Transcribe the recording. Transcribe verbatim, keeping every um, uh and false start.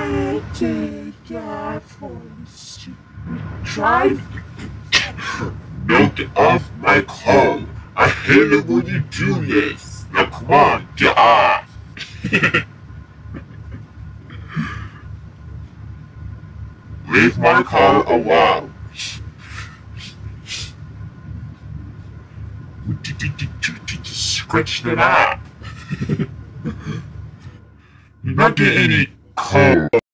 I did that for you, stupid drive. Knock off my car. I hate it when you do this. Now come on, get off. Leave my car alone. Scratch it up. You're not getting any car.